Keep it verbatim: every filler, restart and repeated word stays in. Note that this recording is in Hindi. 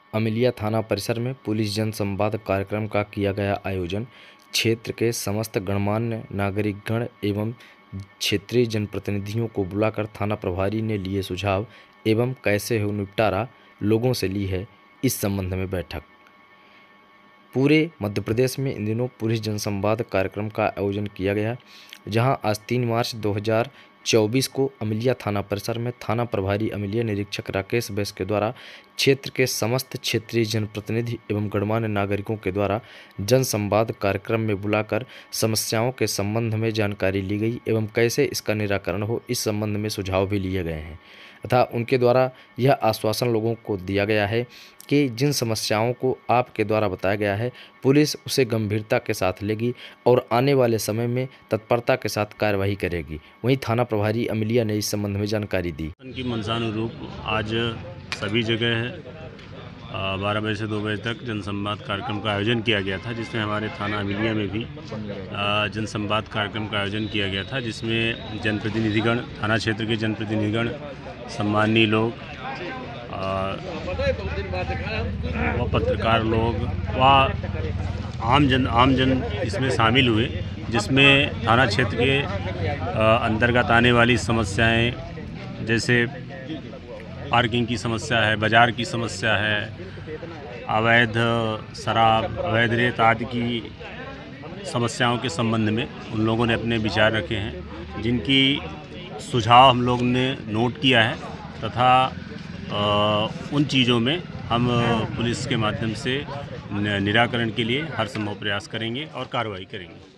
अमिलिया थाना परिसर में पुलिस जनसंवाद कार्यक्रम का किया गया आयोजन। क्षेत्र के समस्त गणमान्य नागरिकगण एवं क्षेत्रीय जनप्रतिनिधियों को बुलाकर थाना प्रभारी ने लिए सुझाव एवं कैसे हो निपटारा लोगों से ली है इस संबंध में बैठक। पूरे मध्य प्रदेश में इन दिनों पुलिस जनसंवाद कार्यक्रम का आयोजन किया गया, जहां आज तीन मार्च दो हज़ार चौबीस को अमिलिया थाना परिसर में थाना प्रभारी अमिलिया निरीक्षक राकेश बैस के द्वारा क्षेत्र के समस्त क्षेत्रीय जनप्रतिनिधि एवं गणमान्य नागरिकों के द्वारा जनसंवाद कार्यक्रम में बुलाकर समस्याओं के संबंध में जानकारी ली गई एवं कैसे इसका निराकरण हो इस संबंध में सुझाव भी लिए गए हैं तथा उनके द्वारा यह आश्वासन लोगों को दिया गया है कि जिन समस्याओं को आपके द्वारा बताया गया है पुलिस उसे गंभीरता के साथ लेगी और आने वाले समय में तत्परता के साथ कार्यवाही करेगी। वहीं थाना प्रभारी अमिलिया ने इस संबंध में जानकारी दी। उनकी मनसानुरूप आज सभी जगह बारह बजे से दो बजे तक जनसंवाद कार्यक्रम का आयोजन किया गया था, जिसमें हमारे थाना अमिलिया में भी जनसंवाद कार्यक्रम का आयोजन किया गया था, जिसमें जनप्रतिनिधिगण, थाना क्षेत्र के जनप्रतिनिधिगण, सम्मानीय लोग व पत्रकार लोग व आम जन आम जन इसमें शामिल हुए, जिसमें थाना क्षेत्र के अंतर्गत आने वाली समस्याएं जैसे पार्किंग की समस्या है, बाज़ार की समस्या है, अवैध शराब, अवैध रेत आदि की समस्याओं के संबंध में उन लोगों ने अपने विचार रखे हैं, जिनकी सुझाव हम लोग ने नोट किया है तथा उन चीज़ों में हम पुलिस के माध्यम से निराकरण के लिए हर संभव प्रयास करेंगे और कार्रवाई करेंगे।